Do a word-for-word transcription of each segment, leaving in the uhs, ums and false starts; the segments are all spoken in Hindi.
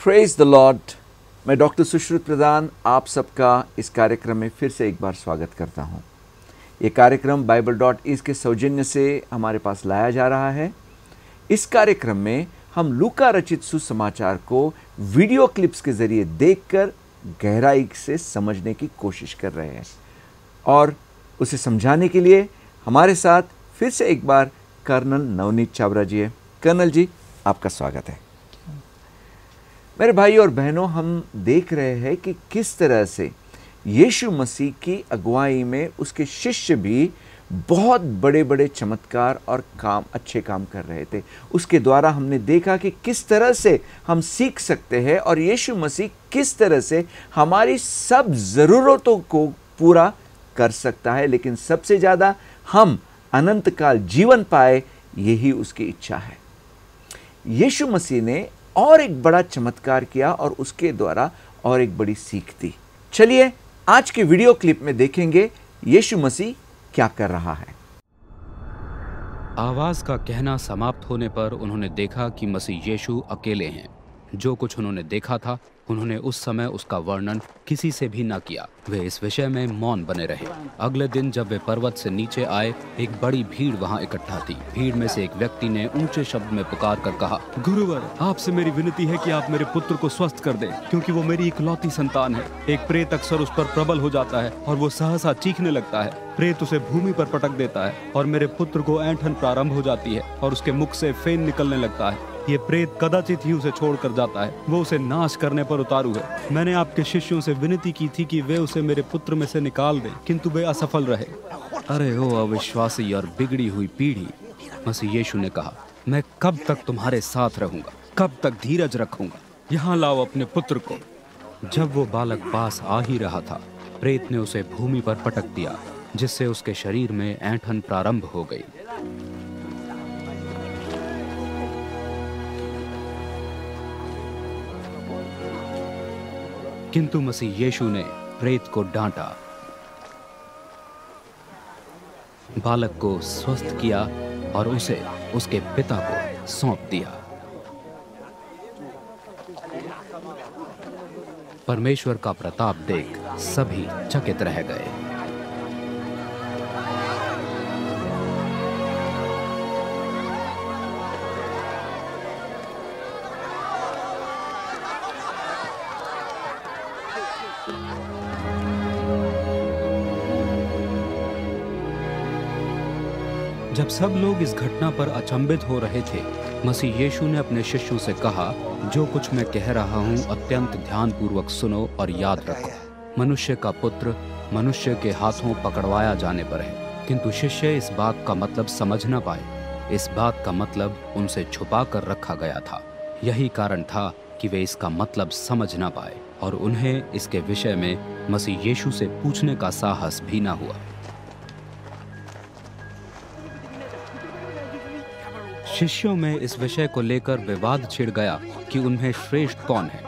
Praise the Lord. मैं डॉक्टर सुश्रुत प्रधान आप सबका इस कार्यक्रम में फिर से एक बार स्वागत करता हूं। ये कार्यक्रम बाइबल डॉट इज़ के सौजन्य से हमारे पास लाया जा रहा है। इस कार्यक्रम में हम लूका रचित सुसमाचार को वीडियो क्लिप्स के जरिए देखकर गहराई से समझने की कोशिश कर रहे हैं और उसे समझाने के लिए हमारे साथ फिर से एक बार कर्नल नवनीत चावरा जी है। कर्नल जी, आपका स्वागत है। मेरे भाई और बहनों, हम देख रहे हैं कि किस तरह से यीशु मसीह की अगुवाई में उसके शिष्य भी बहुत बड़े बड़े चमत्कार और काम अच्छे काम कर रहे थे। उसके द्वारा हमने देखा कि किस तरह से हम सीख सकते हैं और यीशु मसीह किस तरह से हमारी सब ज़रूरतों को पूरा कर सकता है, लेकिन सबसे ज़्यादा हम अनंत काल जीवन पाए, यही उसकी इच्छा है। यीशु मसीह ने और एक बड़ा चमत्कार किया और उसके द्वारा और एक बड़ी सीख दी। चलिए आज के वीडियो क्लिप में देखेंगे यीशु मसीह क्या कर रहा है। आवाज का कहना समाप्त होने पर उन्होंने देखा कि मसीह यीशु अकेले हैं। जो कुछ उन्होंने देखा था उन्होंने उस समय उसका वर्णन किसी से भी न किया। वे इस विषय में मौन बने रहे। अगले दिन जब वे पर्वत से नीचे आए, एक बड़ी भीड़ वहां इकट्ठा थी। भीड़ में से एक व्यक्ति ने ऊंचे शब्द में पुकार कर कहा, गुरुवर, आपसे मेरी विनती है कि आप मेरे पुत्र को स्वस्थ कर दें, क्योंकि वो मेरी इकलौती संतान है। एक प्रेत अक्सर उस पर प्रबल हो जाता है और वो सहसा चीखने लगता है। प्रेत उसे भूमि पर पटक देता है और मेरे पुत्र को ऐंठन प्रारंभ हो जाती है और उसके मुख से फेन निकलने लगता है। ये प्रेत कदाचित ही उसे छोड़कर जाता है। वो उसे नाश करने पर उतारू है। मैंने आपके शिष्यों से विनती की थी कि वे उसे मेरे पुत्र में से निकाल दें, किंतु वे असफल रहे। अरे ओ अविश्वासी और बिगड़ी हुई पीढ़ी, मसीह यीशु ने कहा, मैं कब तक तुम्हारे साथ रहूंगा, कब तक धीरज रखूंगा। यहाँ लाओ अपने पुत्र को। जब वो बालक पास आ ही रहा था, प्रेत ने उसे भूमि पर पटक दिया, जिससे उसके शरीर में ऐंठन प्रारंभ हो गई। किंतु मसीह यीशु ने प्रेत को डांटा, बालक को स्वस्थ किया और उसे उसके पिता को सौंप दिया। परमेश्वर का प्रताप देख सभी चकित रह गए। जब सब लोग इस घटना पर अचंभित हो रहे थे, मसीह यीशु ने अपने शिष्यों से कहा, जो कुछ मैं कह रहा हूँ अत्यंत ध्यानपूर्वक सुनो और याद रखो। मनुष्य का पुत्र मनुष्य के हाथों पकड़वाया जाने पर है, किंतु शिष्य इस बात का मतलब समझ न पाए। इस बात का मतलब उनसे छुपा कर रखा गया था। यही कारण था कि वे इसका मतलब समझ न पाए और उन्हें इसके विषय में मसीह यीशु से पूछने का साहस भी न हुआ। शिष्यों में इस विषय को लेकर विवाद छिड़ गया कि उनमें श्रेष्ठ कौन है।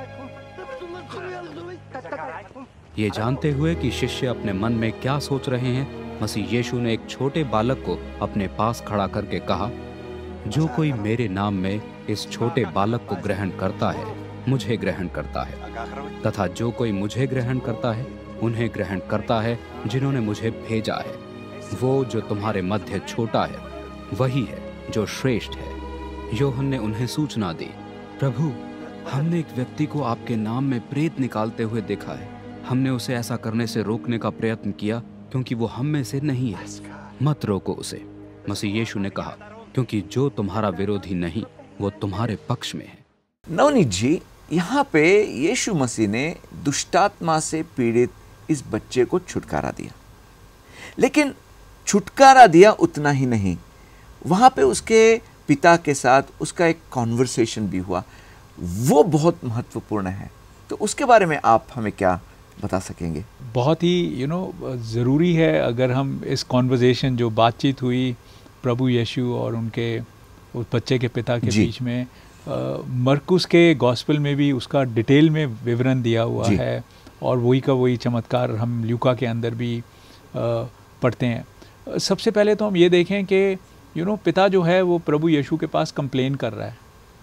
ये जानते हुए कि शिष्य अपने मन में क्या सोच रहे हैं, मसीह यीशु ने एक छोटे बालक को अपने पास खड़ा करके कहा, जो कोई मेरे नाम में इस छोटे बालक को ग्रहण करता है, मुझे ग्रहण करता है, तथा जो कोई मुझे ग्रहण करता है, उन्हें ग्रहण करता है जिन्होंने मुझे भेजा है। वो जो तुम्हारे मध्य छोटा है, वही है जो श्रेष्ठ है। यूहन्ना ने उन्हें सूचना दी, प्रभु, हमने एक व्यक्ति को आपके नाम में प्रेत निकालते हुए देखा है। हमने उसे ऐसा करने से रोकने का प्रयत्न किया, क्योंकि वो हम में से नहीं है। मत रोको उसे, मसीह यीशु ने कहा, क्योंकि जो तुम्हारा विरोधी नहीं, वो तुम्हारे पक्ष में है। नवनीत जी, यहाँ पे यीशु मसीह ने दुष्टात्मा से पीड़ित इस बच्चे को छुटकारा दिया, लेकिन छुटकारा दिया उतना ही नहीं, वहाँ पे उसके पिता के साथ उसका एक कॉन्वर्सेशन भी हुआ। वो बहुत महत्वपूर्ण है, तो उसके बारे में आप हमें क्या बता सकेंगे? बहुत ही यू नो ज़रूरी है। अगर हम इस कॉन्वर्सेशन जो बातचीत हुई प्रभु यीशु और उनके उस बच्चे के पिता के बीच में, मरकुस के गॉस्पेल में भी उसका डिटेल में विवरण दिया हुआ है और वही का वही चमत्कार हम लूका के अंदर भी आ, पढ़ते हैं। सबसे पहले तो हम ये देखें कि यू नो पिता जो है वो प्रभु यीशु के पास कंप्लेन कर रहा है।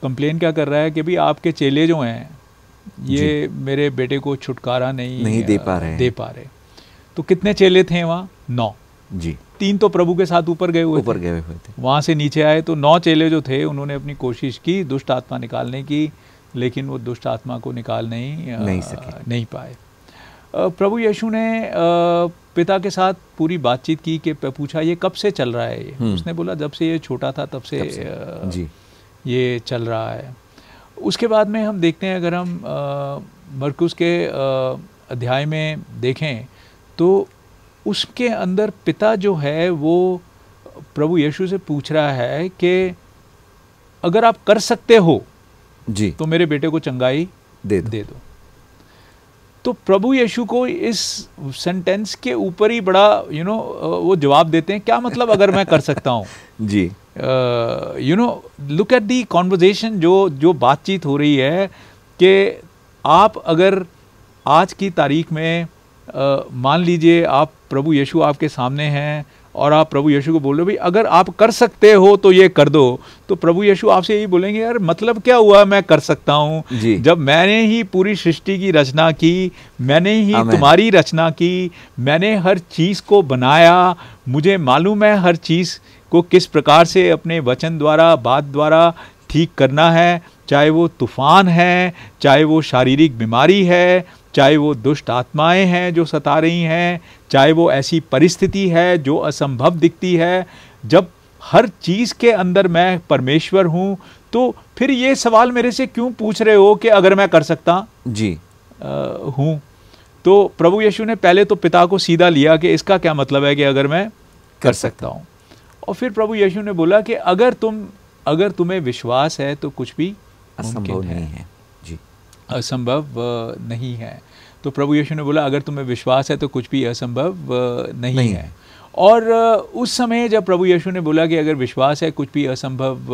कंप्लेन क्या कर रहा है कि भाई आपके चेले जो हैं ये मेरे बेटे को छुटकारा नहीं नहीं दे पा रहे दे पा रहे। तो कितने चेले थे वहाँ? नौ जी। तीन तो प्रभु के साथ ऊपर गए हुए ऊपर गए हुए थे, वहाँ से नीचे आए। तो नौ चेले जो थे उन्होंने अपनी कोशिश की दुष्ट आत्मा निकालने की, लेकिन वो दुष्ट आत्मा को निकाल नहीं नहीं सके, नहीं पाए। प्रभु यीशु ने पिता के साथ पूरी बातचीत की कि पूछा ये कब से चल रहा है ये? उसने बोला जब से ये छोटा था तब से, तब से जी ये चल रहा है। उसके बाद में हम देखते हैं, अगर हम मरकुस के अध्याय में देखें तो उसके अंदर पिता जो है वो प्रभु यीशु से पूछ रहा है कि अगर आप कर सकते हो जी तो मेरे बेटे को चंगाई दे दो, दे दो। तो प्रभु यीशु को इस सेंटेंस के ऊपर ही बड़ा यू नो वो जवाब देते हैं, क्या मतलब अगर मैं कर सकता हूँ जी। You know look at the conversation, जो जो बातचीत हो रही है कि आप अगर आज की तारीख में uh, मान लीजिए आप प्रभु यीशु आपके सामने हैं और आप प्रभु यीशु को बोल रहे हो भाई अगर आप कर सकते हो तो ये कर दो, तो प्रभु यीशु आपसे यही बोलेंगे यार मतलब क्या हुआ मैं कर सकता हूँ, जब मैंने ही पूरी सृष्टि की रचना की, मैंने ही तुम्हारी रचना की, मैंने हर चीज़ को बनाया, मुझे मालूम है हर चीज़ को किस प्रकार से अपने वचन द्वारा बात द्वारा ठीक करना है, चाहे वो तूफान है, चाहे वो शारीरिक बीमारी है, चाहे वो दुष्ट आत्माएं हैं जो सता रही हैं, चाहे वो ऐसी परिस्थिति है जो असंभव दिखती है, जब हर चीज़ के अंदर मैं परमेश्वर हूँ, तो फिर ये सवाल मेरे से क्यों पूछ रहे हो कि अगर मैं कर सकता जी हूँ? तो प्रभु यीशु ने पहले तो पिता को सीधा लिया कि इसका क्या मतलब है कि अगर मैं कर सकता हूँ, और फिर प्रभु यीशु ने बोला कि अगर तुम अगर तुम्हें विश्वास है तो कुछ भी असंभव नहीं है जी, असंभव नहीं है। तो प्रभु यीशु ने बोला अगर तुम्हें विश्वास है तो कुछ भी असंभव नहीं, नहीं है। और उस समय जब प्रभु यीशु ने बोला कि अगर विश्वास है कुछ भी असंभव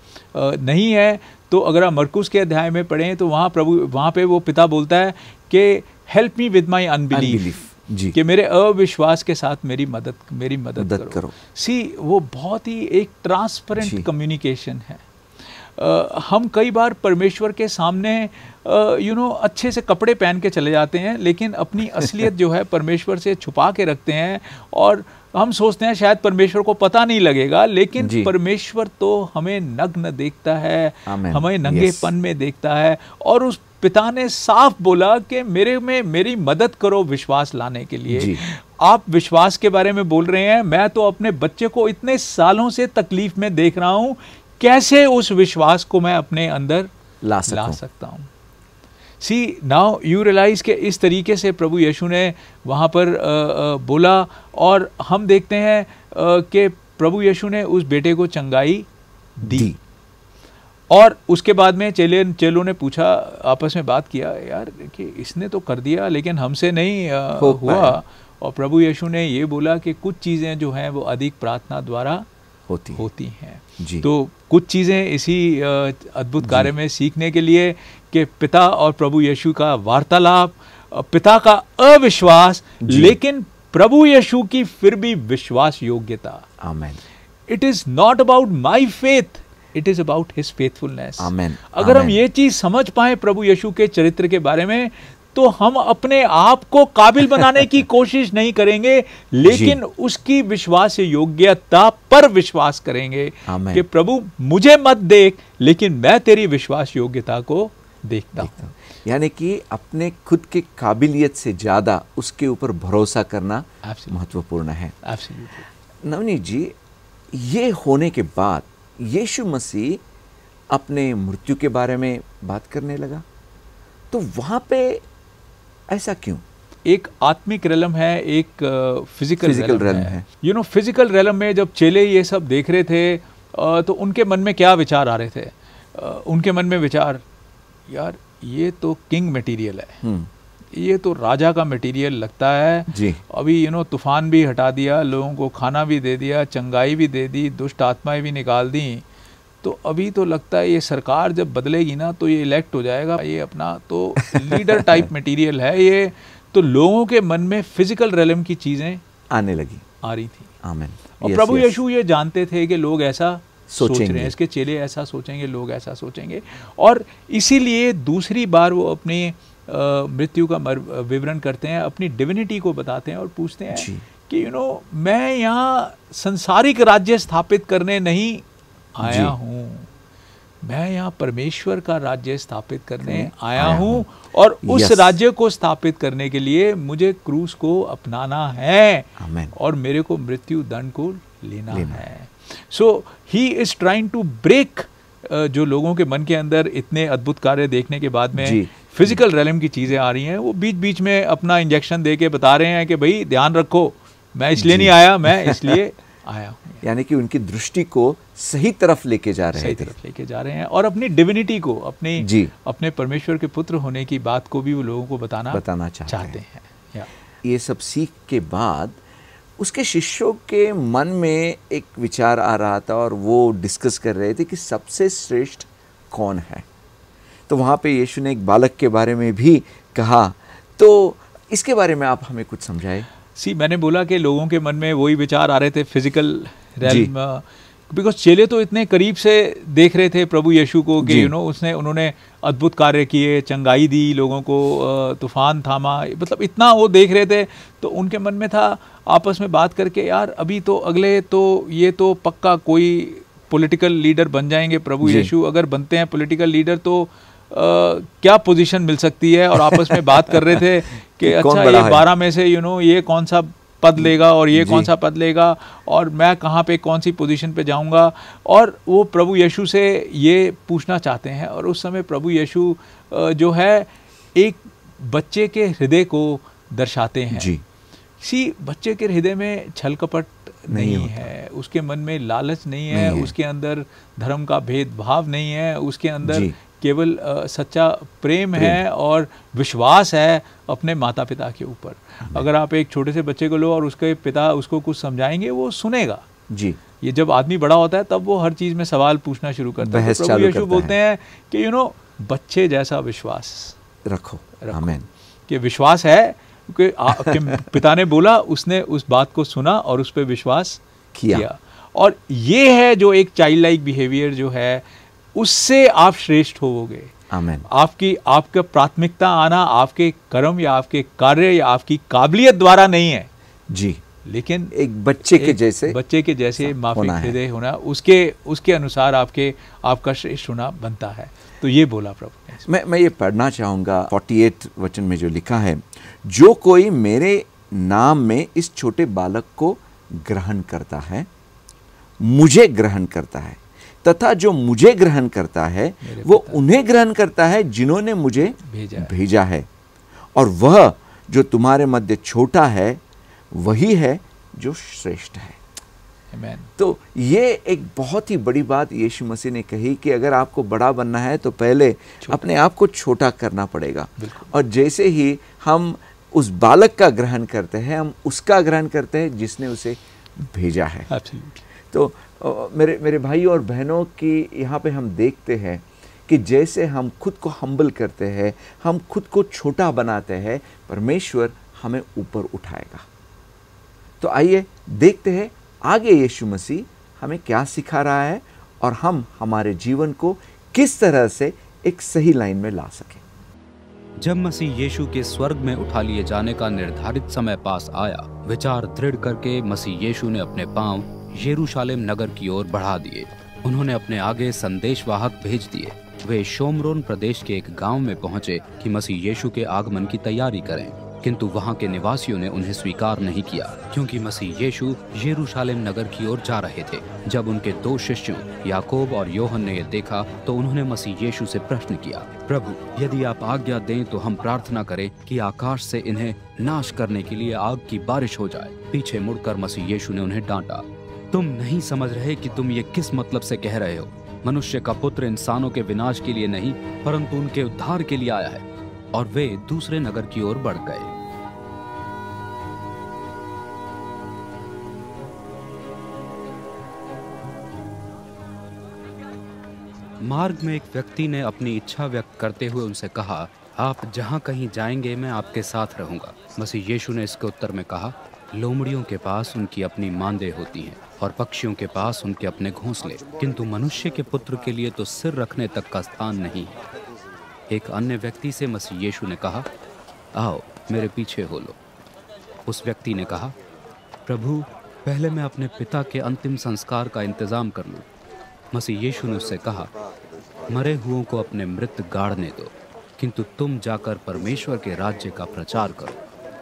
नहीं है, तो अगर आप मरकुस के अध्याय में पढ़ें तो वहाँ प्रभु वहाँ पे वो पिता बोलता है कि help me with my unbelief, कि मेरे अविश्वास के साथ मेरी मदद मेरी मदद, मदद करो, करो। सी वो बहुत ही एक ट्रांसपेरेंट कम्युनिकेशन है। Uh, हम कई बार परमेश्वर के सामने यू नो अच्छे से कपड़े पहन के चले जाते हैं, लेकिन अपनी असलियत जो है परमेश्वर से छुपा के रखते हैं, और हम सोचते हैं शायद परमेश्वर को पता नहीं लगेगा, लेकिन परमेश्वर तो हमें नग्न देखता है, हमें नंगेपन में देखता है। और उस पिता ने साफ बोला कि मेरे में मेरी मदद करो विश्वास लाने के लिए। आप विश्वास के बारे में बोल रहे हैं, मैं तो अपने बच्चे को इतने सालों से तकलीफ में देख रहा हूँ, कैसे उस विश्वास को मैं अपने अंदर ला, ला सकता हूँ। सी नाउ यू रियलाइज के इस तरीके से प्रभु यीशु ने वहाँ पर आ, आ, बोला, और हम देखते हैं कि प्रभु यीशु ने उस बेटे को चंगाई दी, दी। और उसके बाद में चेले चेलों ने पूछा, आपस में बात किया, यार देखिए इसने तो कर दिया लेकिन हमसे नहीं आ, हुआ। और प्रभु यीशु ने ये बोला कि कुछ चीज़ें जो हैं वो अधिक प्रार्थना द्वारा होती होती हैं। तो कुछ चीज़ें इसी अद्भुत कार्य में सीखने के लिए कि पिता और प्रभु यीशु का वार्तालाप, पिता का अविश्वास लेकिन प्रभु यीशु की फिर भी विश्वास योग्यता। आमेन। It is not about my faith, it is about his faithfulness. आमेन। अगर हम ये चीज समझ पाए प्रभु यीशु के चरित्र के बारे में, तो हम अपने आप को काबिल बनाने की कोशिश नहीं करेंगे, लेकिन उसकी विश्वास योग्यता पर विश्वास करेंगे कि प्रभु मुझे मत देख, लेकिन मैं तेरी विश्वास योग्यता को देखता हूं। यानी कि अपने खुद के काबिलियत से ज्यादा उसके ऊपर भरोसा करना महत्वपूर्ण है। नवनीत जी, ये होने के बाद यीशु मसीह अपने मृत्यु के बारे में बात करने लगा, तो वहां पे ऐसा क्यों? एक आत्मिक रेलम है, एक फिजिकल फिजिकल रेलम है। यू नो फिजिकल रेलम में जब चेले ये सब देख रहे थे, तो उनके मन में क्या विचार आ रहे थे? उनके मन में विचार, यार ये तो किंग मटेरियल है, ये तो राजा का मटेरियल लगता है जी। अभी यू नो तूफान भी हटा दिया, लोगों को खाना भी दे दिया, चंगाई भी दे दी, दुष्ट आत्माएं भी निकाल दी, तो अभी तो लगता है ये सरकार जब बदलेगी ना तो ये इलेक्ट हो जाएगा, ये अपना तो लीडर टाइप मटेरियल है ये। तो लोगों के मन में फिजिकल रेलम की चीजें आने लगी, आ रही थी। आमीन। और प्रभु यीशु ये जानते थे कि लोग ऐसा सोच रहे हैं, इसके चेले ऐसा सोचेंगे, लोग ऐसा सोचेंगे। और इसीलिए दूसरी बार वो अपनी मृत्यु का विवरण करते हैं, अपनी डिविनिटी को बताते हैं और पूछते हैं जी। कि यू नो मैं यहाँ संसारिक राज्य स्थापित करने नहीं आया हूँ, मैं यहाँ परमेश्वर का राज्य स्थापित करने आया हूँ, और उस राज्य को स्थापित करने के लिए मुझे क्रूस को अपनाना है और मेरे को मृत्यु दंड को लेना, लेना है। So he is trying to break, जो लोगों के मन के अंदर इतने अद्भुत कार्य देखने के बाद में फिजिकल रेलम की चीजें आ रही हैं, वो बीच बीच में अपना इंजेक्शन दे के बता रहे हैं कि भाई ध्यान रखो, मैं इसलिए नहीं आया, मैं इसलिए आया हूँ। यानी कि उनकी दृष्टि को सही तरफ लेके जा रहे हैं, सही तरफ लेके जा रहे हैं, और अपनी डिविनिटी को, अपने जी अपने परमेश्वर के पुत्र होने की बात को भी वो लोगों को बताना बताना चाहते, चाहते हैं, हैं। ये सब सीख के बाद उसके शिष्यों के मन में एक विचार आ रहा था और वो डिस्कस कर रहे थे कि सबसे श्रेष्ठ कौन है। तो वहाँ पे यीशु ने एक बालक के बारे में भी कहा, तो इसके बारे में आप हमें कुछ समझाएं। सी मैंने बोला कि लोगों के मन में वही विचार आ रहे थे, फिजिकल रेल्म, बिकॉज चेले तो इतने करीब से देख रहे थे प्रभु यीशु को कि यू नो उसने उन्होंने अद्भुत कार्य किए, चंगाई दी लोगों को, तूफान थामा, मतलब इतना वो देख रहे थे। तो उनके मन में था आपस में बात करके, यार अभी तो अगले तो ये तो पक्का कोई पॉलिटिकल लीडर बन जाएंगे प्रभु यीशु, अगर बनते हैं पॉलिटिकल लीडर तो Uh, क्या पोजीशन मिल सकती है। और आपस में बात कर रहे थे कि अच्छा ये बारह में से यू you नो know, ये कौन सा पद लेगा और ये कौन सा पद लेगा और मैं कहाँ पे कौन सी पोजीशन पे जाऊँगा। और वो प्रभु यीशु से ये पूछना चाहते हैं। और उस समय प्रभु यीशु जो है एक बच्चे के हृदय को दर्शाते हैं जी। सी बच्चे के हृदय में छल कपट नहीं, नहीं है, उसके मन में लालच नहीं है, नहीं है। उसके अंदर धर्म का भेदभाव नहीं है, उसके अंदर केवल uh, सच्चा प्रेम, प्रेम है और विश्वास है अपने माता पिता के ऊपर। अगर आप एक छोटे से बच्चे को लो और उसके पिता उसको कुछ समझाएंगे, वो सुनेगा जी। ये जब आदमी बड़ा होता है तब वो हर चीज़ में सवाल पूछना शुरू करता है। तो प्रभु यीशु बोलते हैं कि यू नो बच्चे जैसा विश्वास रखो, आमीन। कि विश्वास है क्योंकि पिता ने बोला, उसने उस बात को सुना और उस पर विश्वास किया, किया। और ये है जो एक चाइल्ड लाइक बिहेवियर जो है, उससे आप श्रेष्ठ होवोगे। आमीन। आपकी आपका प्राथमिकता आना आपके कर्म या आपके कार्य या आपकी काबिलियत द्वारा नहीं है जी, लेकिन एक बच्चे के जैसे बच्चे के जैसे माफिक हृदय होना, उसके उसके अनुसार आपके आपका श्रेष्ठ होना बनता है। तो ये बोला प्रभु ने। मैं मैं ये पढ़ना चाहूँगा अड़तालीस वचन में जो लिखा है, जो कोई मेरे नाम में इस छोटे बालक को ग्रहण करता है, मुझे ग्रहण करता है, तथा जो मुझे ग्रहण करता है वो उन्हें ग्रहण करता है जिन्होंने मुझे भेजा है, भेजा है। और वह जो तुम्हारे मध्य छोटा है वही है जो श्रेष्ठ है। Amen. तो ये एक बहुत ही बड़ी बात यीशु मसीह ने कही कि अगर आपको बड़ा बनना है तो पहले अपने आप को छोटा करना पड़ेगा। और जैसे ही हम उस बालक का ग्रहण करते हैं, हम उसका ग्रहण करते हैं जिसने उसे भेजा है। Absolutely. तो मेरे मेरे भाई और बहनों की यहाँ पे हम देखते हैं कि जैसे हम खुद को हम्बल करते हैं, हम खुद को छोटा बनाते हैं, परमेश्वर हमें ऊपर उठाएगा। तो आइए देखते हैं आगे यीशु मसीह हमें क्या सिखा रहा है और हम हमारे जीवन को किस तरह से एक सही लाइन में ला सकें। जब मसीह यीशु के स्वर्ग में उठा लिए जाने का निर्धारित समय पास आया, विचार दृढ़ करके मसीह यीशु ने अपने पांव यरूशलेम नगर की ओर बढ़ा दिए। उन्होंने अपने आगे संदेशवाहक भेज दिए। वे शोमरोन प्रदेश के एक गांव में पहुंचे कि मसीह यीशु के आगमन की तैयारी करें, किंतु वहां के निवासियों ने उन्हें स्वीकार नहीं किया, क्योंकि मसीह यीशु यरूशलेम नगर की ओर जा रहे थे। जब उनके दो शिष्यों याकूब और योहन ने यह देखा तो उन्होंने मसीह यीशु से प्रश्न किया, प्रभु यदि आप आज्ञा दें तो हम प्रार्थना करें कि आकाश से इन्हें नाश करने के लिए आग की बारिश हो जाए। पीछे मुड़कर मसीह यीशु ने उन्हें डांटा, तुम नहीं समझ रहे कि तुम ये किस मतलब से कह रहे हो? मनुष्य का पुत्र इंसानों के विनाश के लिए नहीं परंतु उनके उद्धार के लिए आया है। और वे दूसरे नगर की ओर बढ़ गए। मार्ग में एक व्यक्ति ने अपनी इच्छा व्यक्त करते हुए उनसे कहा, आप जहां कहीं जाएंगे मैं आपके साथ रहूंगा। मसीह यीशु ने इसके उत्तर में कहा, लोमड़ियों के पास उनकी अपनी मांदें होती हैं और पक्षियों के पास उनके अपने घोंसले, किंतु मनुष्य के पुत्र के लिए तो सिर रखने तक का स्थान नहीं है। एक अन्य व्यक्ति से मसीह यीशु ने कहा, आओ मेरे पीछे हो लो। उस व्यक्ति ने कहा, प्रभु पहले मैं अपने पिता के अंतिम संस्कार का इंतजाम कर लूं। मसीह यीशु ने उससे कहा, मरे हुओं को अपने मृत गाड़ने दो, किंतु तुम जाकर परमेश्वर के राज्य का प्रचार करो।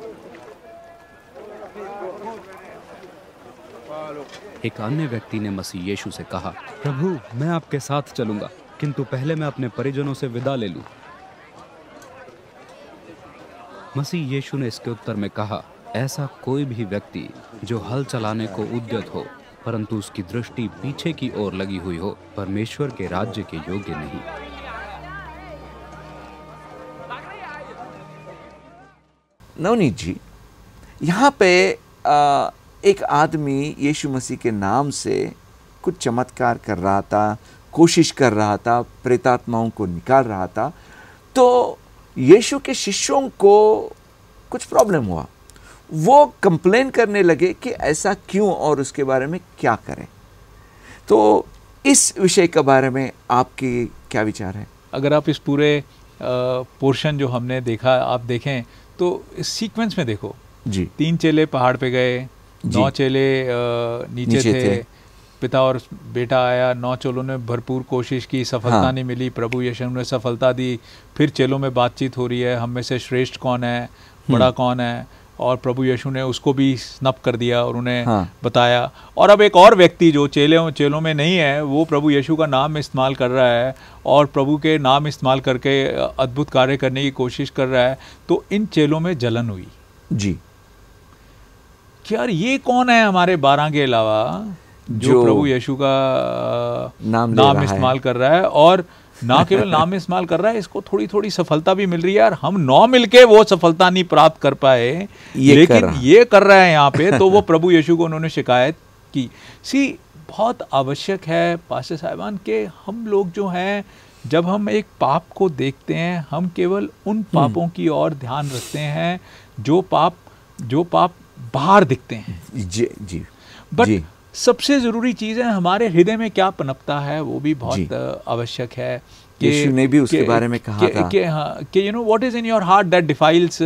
एक अन्य व्यक्ति ने मसीह यीशु से कहा, प्रभु मैं आपके साथ चलूंगा, किंतु पहले मैं अपने परिजनों से विदा ले लूं। मसीह यीशु ने इसके उत्तर में कहा, ऐसा कोई भी व्यक्ति जो हल चलाने को उद्यत हो परंतु उसकी दृष्टि पीछे की ओर लगी हुई हो, परमेश्वर के राज्य के योग्य नहीं। नवनीत जी, यहाँ पे आ, एक आदमी यीशु मसीह के नाम से कुछ चमत्कार कर रहा था, कोशिश कर रहा था, प्रेतात्माओं को निकाल रहा था। तो यीशु के शिष्यों को कुछ प्रॉब्लम हुआ, वो कंप्लेन करने लगे कि ऐसा क्यों और उसके बारे में क्या करें। तो इस विषय के बारे में आपके क्या विचार है? अगर आप इस पूरे पोर्शन जो हमने देखा आप देखें तो इस सीक्वेंस में देखो जी, तीन चेले पहाड़ पे गए, नौ चेले नीचे, नीचे थे, थे। पिता और बेटा आया, नौ चेलों ने भरपूर कोशिश की, सफलता हाँ। नहीं मिली, प्रभु यीशु ने सफलता दी। फिर चेलों में बातचीत हो रही है, हम में से श्रेष्ठ कौन है, बड़ा कौन है, और प्रभु यीशु ने उसको भी स्नप कर दिया और उन्हें हाँ। बताया। और अब एक और व्यक्ति जो चेलों चेलों में नहीं है, वो प्रभु यीशु का नाम इस्तेमाल कर रहा है और प्रभु के नाम इस्तेमाल करके अद्भुत कार्य करने की कोशिश कर रहा है। तो इन चेलों में जलन हुई जी कि यार ये कौन है हमारे बारह के अलावा जो, जो प्रभु यीशु का नाम, नाम इस्तेमाल कर रहा है, और ना केवल नाम इस्तेमाल कर रहा है, इसको थोड़ी थोड़ी सफलता भी मिल रही है। यार हम नौ मिलके वो सफलता नहीं प्राप्त कर पाए, ये लेकिन कर ये कर रहा है यहाँ पे। तो वो प्रभु यीशु को उन्होंने शिकायत की। सी बहुत आवश्यक है पास्टर साहिबान के हम लोग जो हैं, जब हम एक पाप को देखते हैं, हम केवल उन पापों की ओर ध्यान रखते हैं जो पाप जो पाप बाहर दिखते हैं जी जी बट सबसे जरूरी चीज है हमारे हृदय में क्या पनपता है, वो भी बहुत आवश्यक है। यीशु ने भी उसके बारे में कहा था कि हाँ कि you know what is in your heart that defiles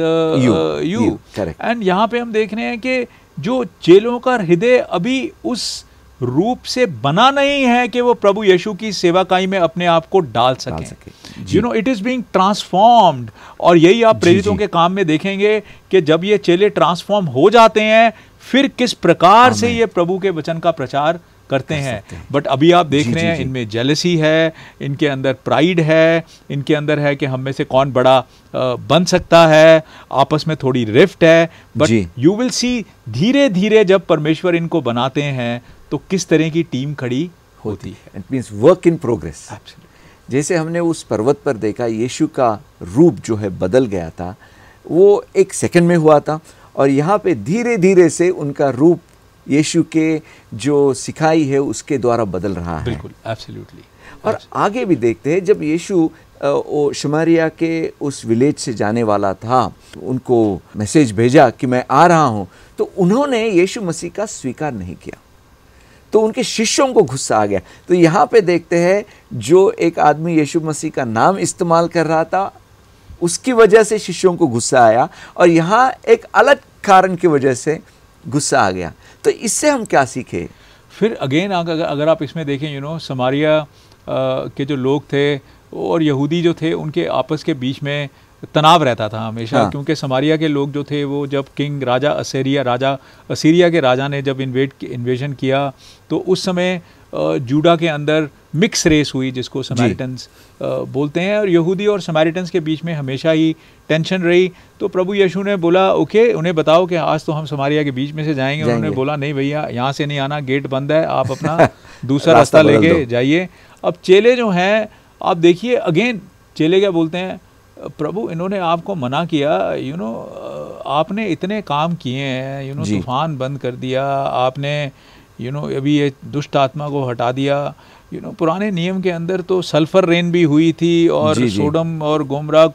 you. And यहाँ पे हम देख रहे हैं कि जो चेलों का हृदय अभी उस रूप से बना नहीं है कि वो प्रभु यीशु की सेवाकाई में अपने आप को डाल सके। You know it is being transformed. और यही आप प्रेरितों के काम में देखेंगे कि जब ये चेले ट्रांसफॉर्म हो जाते हैं, फिर किस प्रकार से ये प्रभु के वचन का प्रचार करते हैं। बट अभी आप देख रहे हैं इनमें जेलसी है, इनके अंदर प्राइड है, इनके अंदर है कि हम में से कौन बड़ा बन सकता है, आपस में थोड़ी रिफ्ट है। बट यू विल सी धीरे धीरे जब परमेश्वर इनको बनाते हैं तो किस तरह की टीम खड़ी होती है। It means work in progress. जैसे हमने उस पर्वत पर देखा, यीशु का रूप जो है बदल गया था, वो एक सेकंड में हुआ था, और यहाँ पे धीरे धीरे से उनका रूप यीशु के जो सिखाई है उसके द्वारा बदल रहा है। बिल्कुल, एब्सोल्युटली। और आगे भी देखते हैं, जब यीशु वो शमारिया के उस विलेज से जाने वाला था, उनको मैसेज भेजा कि मैं आ रहा हूँ, तो उन्होंने यीशु मसीह का स्वीकार नहीं किया, तो उनके शिष्यों को गुस्सा आ गया। तो यहाँ पे देखते हैं, जो एक आदमी यीशु मसीह का नाम इस्तेमाल कर रहा था, उसकी वजह से शिष्यों को गुस्सा आया, और यहाँ एक अलग कारण की वजह से गुस्सा आ गया। तो इससे हम क्या सीखे? फिर अगेन अगर अगर आप इसमें देखें, यू नो समारिया के जो लोग थे और यहूदी जो थे, उनके आपस के बीच में तनाव रहता था हमेशा। हाँ। क्योंकि समारिया के लोग जो थे, वो जब किंग राजा असीरिया राजा असीरिया के राजा ने जब इन्वेट इन्वेजन किया, तो उस समय जूडा के अंदर मिक्स रेस हुई, जिसको समारिटन्स बोलते हैं, और यहूदी और समारिटन्स के बीच में हमेशा ही टेंशन रही। तो प्रभु यीशु ने बोला, ओके उन्हें बताओ कि आज तो हम समारिया के बीच में से जाएंगे, जाएंगे। उन्होंने बोला, नहीं भैया यहाँ से नहीं आना, गेट बंद है, आप अपना दूसरा रास्ता लेके जाइए। अब चेले जो हैं, आप देखिए अगेन चेले क्या बोलते हैं, प्रभु इन्होंने आपको मना किया, यू नो आपने इतने काम किए हैं, यू नो तूफान बंद कर दिया आपने, यू नो अभी ये दुष्ट आत्मा को हटा दिया। यू नो पुराने नियम के अंदर तो सल्फर रेन भी हुई थी, और जी, सोडम और गोमरा को भी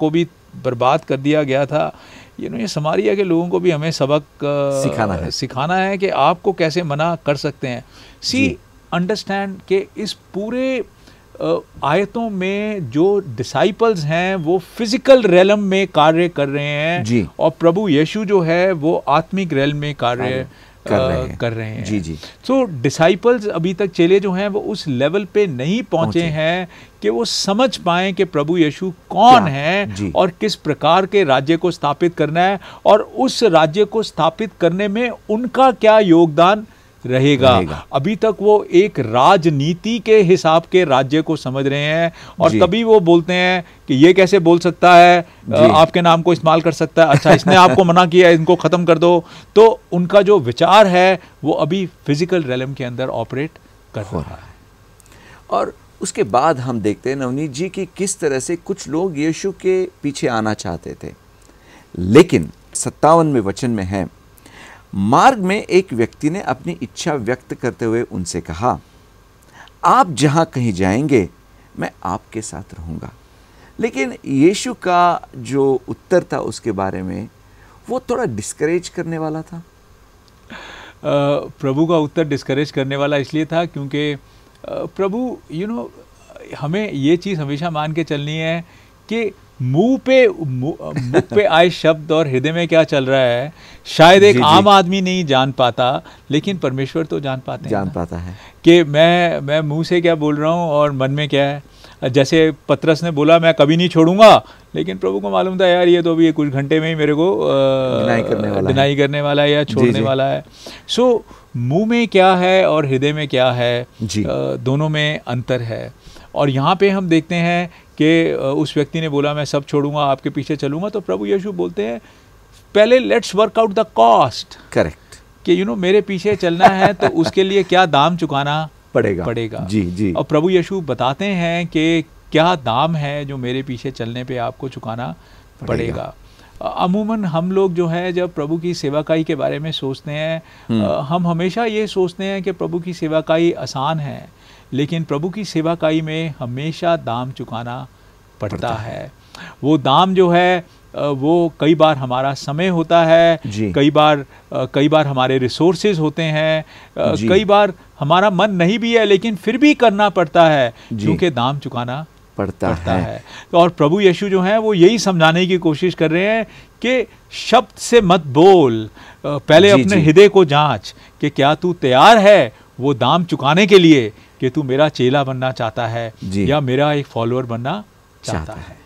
बर्बाद कर दिया गया था, यू नो ये समारिया के लोगों को भी हमें सबक सिखाना है सिखाना है कि आपको कैसे मना कर सकते हैं। सी अंडरस्टैंड कि इस पूरे आयतों में जो डिसाइपल्स हैं वो फिजिकल रेलम में कार्य कर रहे हैं जी। और प्रभु यीशु जो है वो आत्मिक रेलम में कार्य कर रहे हैं, कर रहे हैं। जी जी। सो डिसाइपल्स अभी तक चेले जो हैं वो उस लेवल पे नहीं पहुंचे हैं कि वो समझ पाएं कि प्रभु यीशु कौन है और किस प्रकार के राज्य को स्थापित करना है और उस राज्य को स्थापित करने में उनका क्या योगदान रहेगा, रहेगा। अभी तक वो एक राजनीति के हिसाब के राज्य को समझ रहे हैं और तभी वो बोलते हैं कि ये कैसे बोल सकता है, आपके नाम को इस्तेमाल कर सकता है, अच्छा इसने आपको मना किया, इनको खत्म कर दो। तो उनका जो विचार है वो अभी फिजिकल रेलम के अंदर ऑपरेट कर रहा है। और उसके बाद हम देखते हैं नवनीत जी कि किस तरह से कुछ लोग यीशु के पीछे आना चाहते थे, लेकिन सत्तावनवें वचन में है, मार्ग में एक व्यक्ति ने अपनी इच्छा व्यक्त करते हुए उनसे कहा, आप जहां कहीं जाएंगे मैं आपके साथ रहूंगा। लेकिन यीशु का जो उत्तर था उसके बारे में वो थोड़ा डिस्करेज करने वाला था। प्रभु का उत्तर डिस्करेज करने वाला इसलिए था क्योंकि प्रभु यू नो हमें ये चीज़ हमेशा मान के चलनी है कि मुंह पे मुंह पे आए शब्द और हृदय में क्या चल रहा है शायद एक आम आदमी नहीं जान पाता, लेकिन परमेश्वर तो जान पाते हैं, जान पाता है कि मैं मैं मुंह से क्या बोल रहा हूँ और मन में क्या है। जैसे पतरस ने बोला मैं कभी नहीं छोड़ूंगा, लेकिन प्रभु को मालूम था यार ये तो अभी कुछ घंटे में ही मेरे को डिनाई करने वाला डिनाई करने वाला है या छोड़ने जी जी। वाला है। सो मुंह में क्या है और हृदय में क्या है, दोनों में अंतर है। और यहाँ पे हम देखते हैं कि उस व्यक्ति ने बोला मैं सब छोड़ूंगा आपके पीछे चलूंगा, तो प्रभु यीशु बोलते हैं पहले let's work out the cost. Correct, कि यू नो मेरे पीछे चलना है तो उसके लिए क्या दाम चुकाना पड़ेगा पड़ेगा जी जी। और प्रभु यीशु बताते हैं कि क्या दाम है जो मेरे पीछे चलने पे आपको चुकाना पड़ेगा, पड़ेगा। अमूमन हम लोग जो है जब प्रभु की सेवाकाई के बारे में सोचते हैं, हम हमेशा ये सोचते हैं कि प्रभु की सेवाकाई आसान है, लेकिन प्रभु की सेवाकाई में हमेशा दाम चुकाना पड़ता, पड़ता है।, है वो दाम जो है वो कई बार हमारा समय होता है, कई बार कई बार हमारे रिसोर्सेज होते हैं, कई बार हमारा मन नहीं भी है लेकिन फिर भी करना पड़ता है क्योंकि दाम चुकाना पड़ता, पड़ता है।, है। तो और प्रभु यीशु जो है वो यही समझाने की कोशिश कर रहे हैं कि शब्द से मत बोल, पहले जी, अपने हृदय को जांच कि क्या तू तैयार है वो दाम चुकाने के लिए कि तू मेरा चेला बनना चाहता है या मेरा एक फॉलोअर बनना चाहता, चाहता है।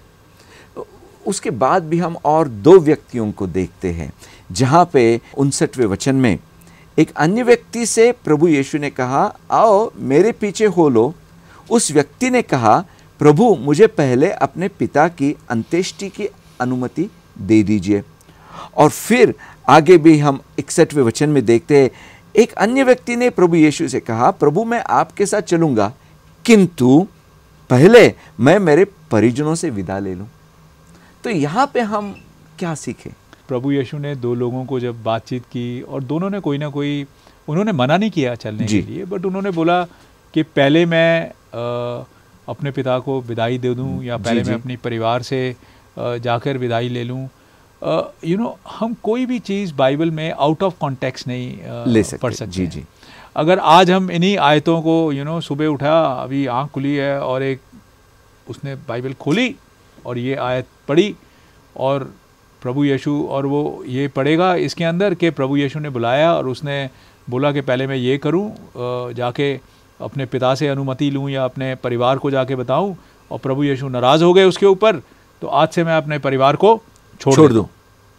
उसके बाद भी हम और दो व्यक्तियों को देखते हैं जहाँ पे उनसठवें वचन में एक अन्य व्यक्ति से प्रभु यीशु ने कहा आओ मेरे पीछे हो लो। उस व्यक्ति ने कहा प्रभु मुझे पहले अपने पिता की अंत्येष्टि की अनुमति दे दीजिए। और फिर आगे भी हम इकसठवें वचन में देखते हैं एक अन्य व्यक्ति ने प्रभु यीशु से कहा प्रभु मैं आपके साथ चलूंगा किंतु पहले मैं मेरे परिजनों से विदा ले लूं। तो यहाँ पे हम क्या सीखे? प्रभु यीशु ने दो लोगों को जब बातचीत की और दोनों ने कोई ना कोई, उन्होंने मना नहीं किया चलने के लिए, बट उन्होंने बोला कि पहले मैं आ, अपने पिता को विदाई दे दूं या पहले मैं अपनी परिवार से जाकर विदाई ले लूं। यू नो हम कोई भी चीज़ बाइबल में आउट ऑफ कॉन्टेक्स्ट नहीं आ, ले सकते, पढ़ सकते जी जी। अगर आज हम इन्हीं आयतों को यू नो सुबह उठा, अभी आँख खुली है और एक उसने बाइबल खोली और ये आयत पढ़ी और प्रभु यीशु, और वो ये पढ़ेगा इसके अंदर कि प्रभु यीशु ने बुलाया और उसने बोला कि पहले मैं ये करूं, जाके अपने पिता से अनुमति लूं या अपने परिवार को जाके बताऊं, और प्रभु यीशु नाराज़ हो गए उसके ऊपर, तो आज से मैं अपने परिवार को छोड़, छोड़ दूं।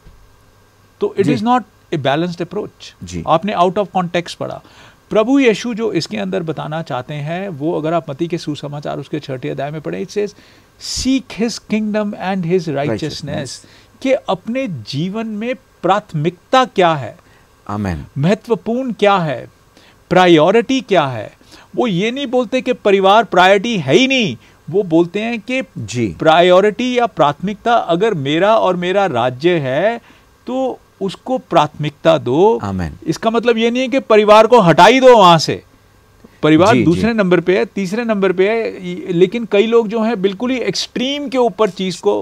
तो it is not a balanced approach. आपने आउट ऑफ कॉन्टेक्स्ट पढ़ा। प्रभु यीशु जो इसके अंदर बताना चाहते हैं वो अगर आप मत्ती के सुसमाचार उसके छठे अध्याय में पढ़ें, it says seek his kingdom and his righteousness, कि अपने जीवन में प्राथमिकता क्या है, आमेन, महत्वपूर्ण क्या है, प्रायोरिटी क्या है। वो ये नहीं बोलते कि परिवार प्रायोरिटी है ही नहीं, वो बोलते हैं कि प्रायोरिटी या प्राथमिकता अगर मेरा और मेरा राज्य है तो उसको प्राथमिकता दो। आमेन। इसका मतलब ये नहीं है कि परिवार को हटा ही दो वहां से, परिवार जी, दूसरे जी. नंबर पे है, तीसरे नंबर पे है। लेकिन कई लोग जो हैं बिल्कुल ही एक्सट्रीम के ऊपर चीज को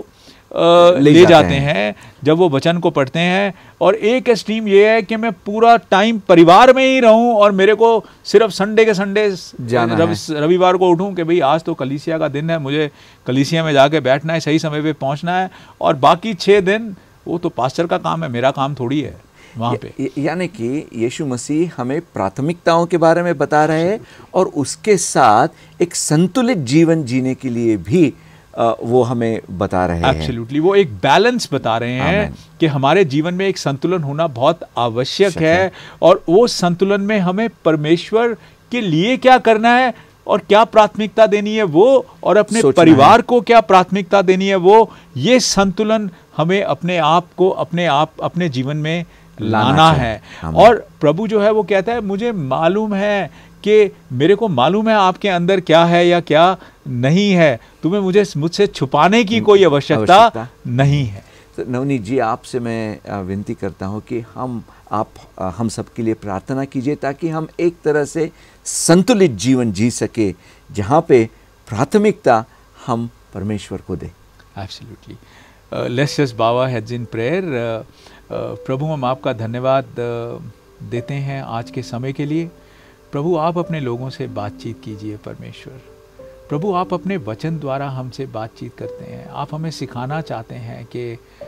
ले, ले जाते हैं।, हैं जब वो वचन को पढ़ते हैं। और एक एक्सट्रीम ये है कि मैं पूरा टाइम परिवार में ही रहूं और मेरे को सिर्फ संडे के संडे रवि, रविवार को उठूं कि भाई आज तो कलीसिया का दिन है, मुझे कलीसिया में जाके बैठना है, सही समय पे पहुंचना है, और बाकी छः दिन वो तो पास्टर का काम है, मेरा काम थोड़ी है वहाँ पे। यानी कि यीशु मसीह हमें प्राथमिकताओं के बारे में बता रहे हैं और उसके साथ एक संतुलित जीवन जीने के लिए भी वो हमें बता रहे हैं। एब्सोल्युटली, वो एक बैलेंस बता रहे हैं कि हमारे जीवन में एक संतुलन होना बहुत आवश्यक है, और वो संतुलन में हमें परमेश्वर के लिए क्या करना है और क्या प्राथमिकता देनी है वो, और अपने परिवार को क्या प्राथमिकता देनी है वो, ये संतुलन हमें अपने आप को अपने आप अपने जीवन में लाना है। और प्रभु जो है वो कहता है मुझे मालूम है कि मेरे को मालूम है आपके अंदर क्या है या क्या नहीं है, तुम्हें मुझे मुझसे छुपाने की कोई आवश्यकता, आवश्यकता नहीं है। तो नवनीत जी, आपसे मैं विनती करता हूँ कि हम आप हम सबके लिए प्रार्थना कीजिए ताकि हम एक तरह से संतुलित जीवन जी सके जहाँ पे प्राथमिकता हम परमेश्वर को दें। Absolutely, let's just bow our heads in prayer। प्रभु, हम आपका धन्यवाद uh, देते हैं आज के समय के लिए। प्रभु, आप अपने लोगों से बातचीत कीजिए परमेश्वर। प्रभु, आप अपने वचन द्वारा हमसे बातचीत करते हैं। आप हमें सिखाना चाहते हैं कि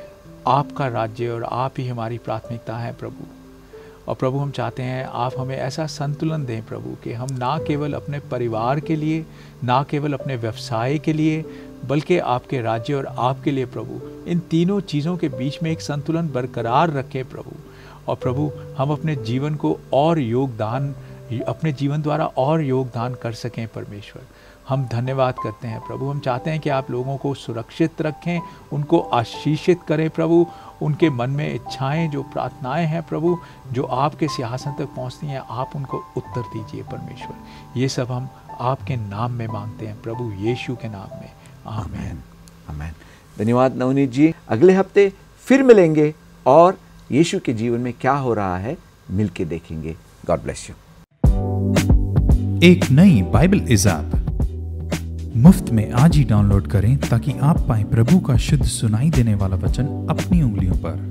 आपका राज्य और आप ही हमारी प्राथमिकता है प्रभु। और प्रभु, हम चाहते हैं आप हमें ऐसा संतुलन दें प्रभु कि हम ना केवल अपने परिवार के लिए, ना केवल अपने व्यवसाय के लिए, बल्कि आपके राज्य और आपके लिए प्रभु, इन तीनों चीज़ों के बीच में एक संतुलन बरकरार रखें प्रभु। और प्रभु, हम अपने जीवन को और योगदान अपने जीवन द्वारा और योगदान कर सकें परमेश्वर। हम धन्यवाद करते हैं प्रभु। हम चाहते हैं कि आप लोगों को सुरक्षित रखें, उनको आशीषित करें प्रभु, उनके मन में इच्छाएं जो प्रार्थनाएं हैं प्रभु जो आपके सिंहासन तक पहुंचती हैं, आप उनको उत्तर दीजिए परमेश्वर। ये सब हम आपके नाम में मांगते हैं प्रभु, यीशु के नाम में, आमीन आमीन। धन्यवाद नवनीत जी। अगले हफ्ते फिर मिलेंगे और यीशु के जीवन में क्या हो रहा है मिलके देखेंगे। God bless you. एक नई बाइबल इज़ ऐप मुफ्त में आज ही डाउनलोड करें ताकि आप पाएं प्रभु का शुद्ध सुनाई देने वाला वचन अपनी उंगलियों पर।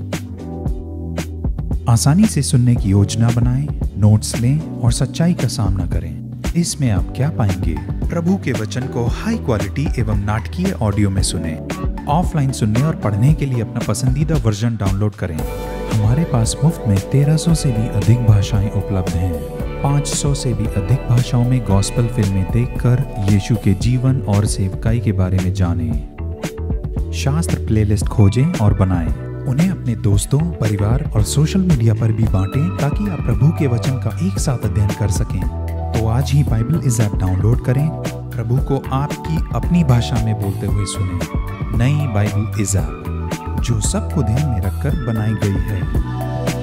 आसानी से सुनने की योजना बनाएं, नोट्स लें और सच्चाई का सामना करें। इसमें आप क्या पाएंगे? प्रभु के वचन को हाई क्वालिटी एवं नाटकीय ऑडियो में सुनें। ऑफलाइन सुनने और पढ़ने के लिए अपना पसंदीदा वर्जन डाउनलोड करें। हमारे पास मुफ्त में तेरह सौ से भी अधिक भाषाएं उपलब्ध हैं। पाँच सौ से भी अधिक भाषाओं में गॉस्पेल फिल्में देखकर यीशु के जीवन और सेवकाई के बारे में जानें। शास्त्र प्लेलिस्ट खोजें और बनाएं। उन्हें अपने दोस्तों, परिवार और सोशल मीडिया पर भी बांटें ताकि आप प्रभु के वचन का एक साथ अध्ययन कर सकें। तो आज ही बाइबल इज़ ऐप डाउनलोड करें। प्रभु को आपकी अपनी भाषा में बोलते हुए सुनें। नई बाइबल इज़ ऐप जो सबको ध्यान में रखकर बनाई गई है।